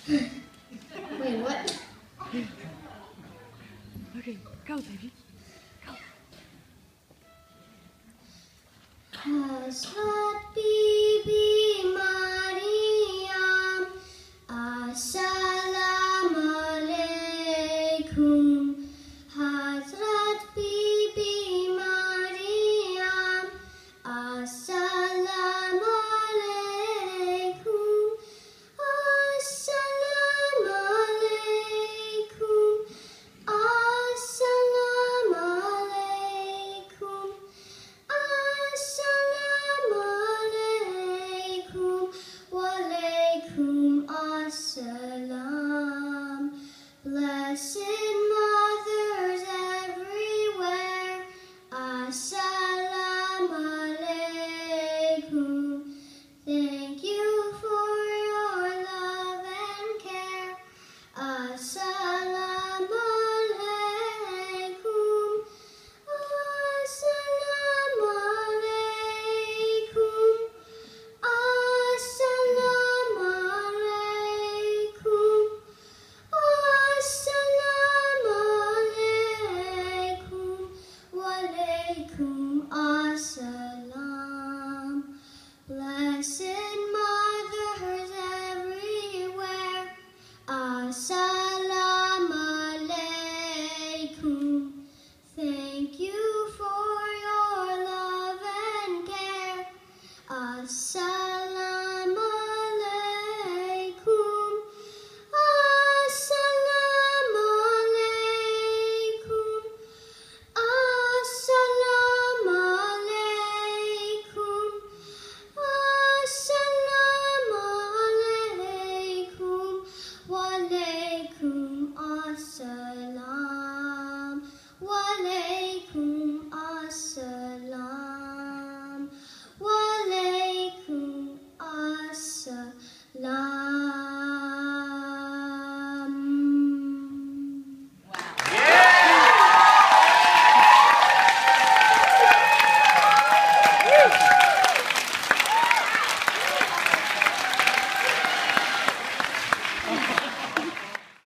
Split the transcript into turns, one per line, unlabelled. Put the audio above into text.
Wait, what?
Okay, go, baby. Go.
Hazrat, Bibi, Maryam, Assalamu alaikum. Hazrat, Bibi, Maryam, Assalamu alaikum. Assalamu alaikum. Assalamu alaikum. Assalamu alaikum. Wa alaikum assalam. Blessed mothers everywhere, assalamu alaikum. Thank you for your love and care. Assalamu alaikum. Assalamu alaikum. Assalamu alaikum. Assalamu alaikum. Wa alaikum assalam. Blessed mothers everywhere, assalamu alaikum. Thank you for your love and care. Assalamu